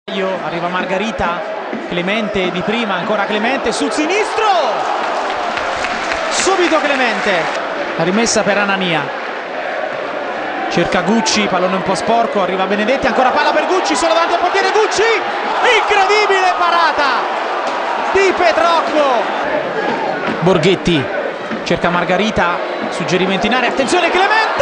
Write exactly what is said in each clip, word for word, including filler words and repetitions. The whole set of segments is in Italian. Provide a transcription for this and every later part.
Arriva Margherita, Clemente di prima, ancora Clemente sul sinistro, subito Clemente, la rimessa per Anania, cerca Gucci, pallone un po' sporco, arriva Benedetti, ancora palla per Gucci, solo davanti al portiere Gucci, incredibile parata di Petrocco. Borghetti cerca Margherita, suggerimento in area, attenzione Clemente,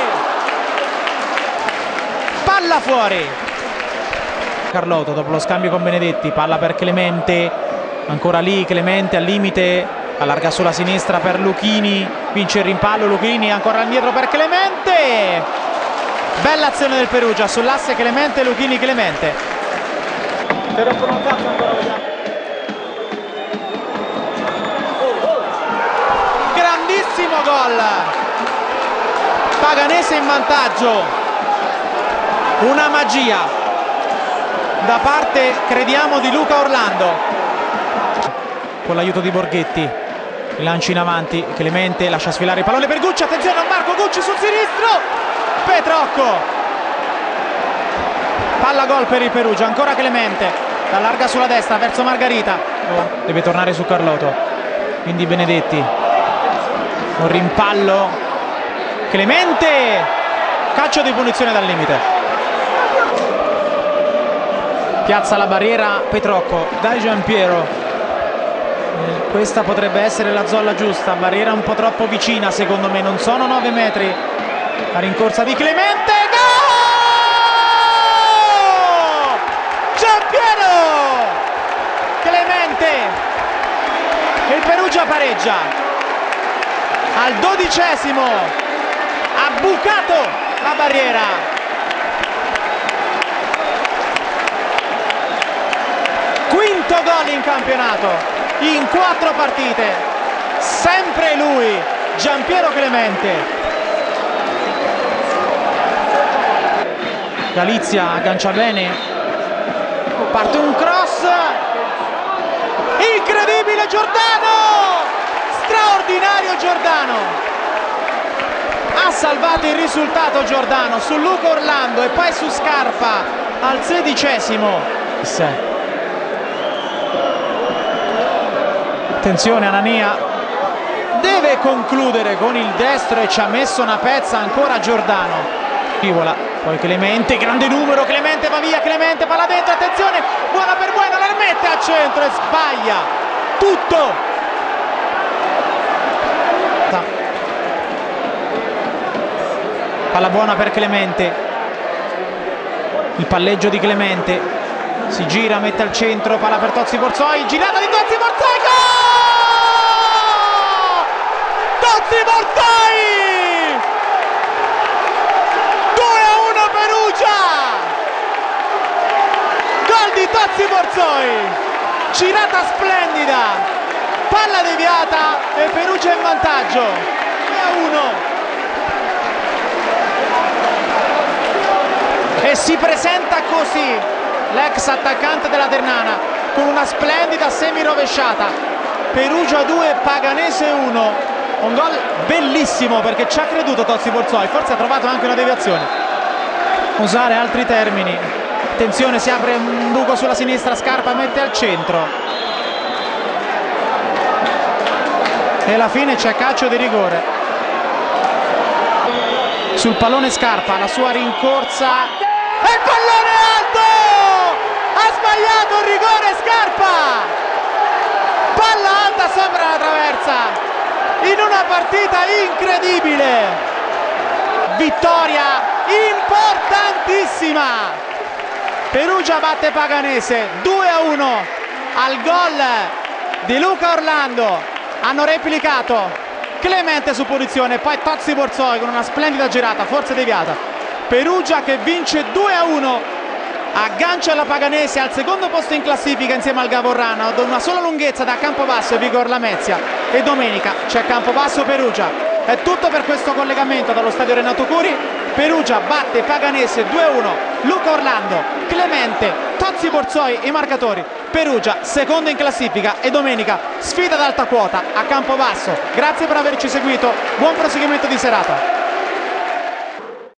palla fuori. Carlotto dopo lo scambio con Benedetti, palla per Clemente, ancora lì Clemente al limite, allarga sulla sinistra per Luchini, vince il rimpallo Luchini, ancora indietro per Clemente, bella azione del Perugia sull'asse Clemente, Luchini, Clemente. Grandissimo gol, Paganese in vantaggio, una magia da parte, crediamo, di Luca Orlando, con l'aiuto di Borghetti, lanci in avanti, Clemente lascia sfilare il pallone per Gucci, attenzione a Marco Gucci sul sinistro, Petrocco, palla gol per il Perugia, ancora Clemente, allarga sulla destra verso Margherita, deve tornare su Carlotto, quindi Benedetti, un rimpallo, Clemente, calcio di punizione dal limite. Piazza la barriera Petrocco, dai Giampiero, eh, questa potrebbe essere la zolla giusta, barriera un po' troppo vicina secondo me, non sono nove metri, la rincorsa di Clemente, gol! Giampiero! Clemente, il Perugia pareggia, al dodicesimo ha bucato la barriera. Quinto gol in campionato, in quattro partite, sempre lui, Giampiero Clemente. Galizia aggancia bene, parte un cross, incredibile Giordano, straordinario Giordano, ha salvato il risultato Giordano su Luca Orlando e poi su Scarpa al sedicesimo. Attenzione Anania, deve concludere con il destro e ci ha messo una pezza ancora Giordano, scivola, poi Clemente, grande numero, Clemente va via, Clemente palla dentro, attenzione, buona per Bueno, la mette al centro e sbaglia tutto. Palla buona per Clemente, il palleggio di Clemente, si gira, mette al centro, palla per Tozzi Borzoi, girata di Tozzi Borzoi, gol! Tozzi Borzoi! due a uno Perugia! Gol di Tozzi Borzoi! Girata splendida! Palla deviata e Perugia in vantaggio! due a uno! E si presenta così l'ex attaccante della Ternana con una splendida semi rovesciata. Perugia due, Paganese uno. Un gol bellissimo perché ci ha creduto Tozzi Borzoi, forse ha trovato anche una deviazione. Usare altri termini. Attenzione, si apre un buco sulla sinistra, Scarpa mette al centro. E alla fine c'è calcio di rigore. Sul pallone Scarpa, la sua rincorsa. E il pallone alto! Ha sbagliato il rigore Scarpa! Palla alta sopra la traversa! In una partita incredibile, vittoria importantissima, Perugia batte Paganese due a uno, al gol di Luca Orlando hanno replicato Clemente su punizione, poi Tozzi Borzoi con una splendida girata, forse deviata. Perugia che vince due a uno, aggancia la Paganese al secondo posto in classifica insieme al Gavorrano, ad una sola lunghezza da Campobasso e Vigor Lamezia, e domenica c'è Campobasso Perugia. È tutto per questo collegamento dallo stadio Renato Curi. Perugia batte Paganese due a uno, Luca Orlando, Clemente, Tozzi Borzoi i marcatori. Perugia secondo in classifica e domenica sfida ad alta quota a Campobasso. Grazie per averci seguito, buon proseguimento di serata.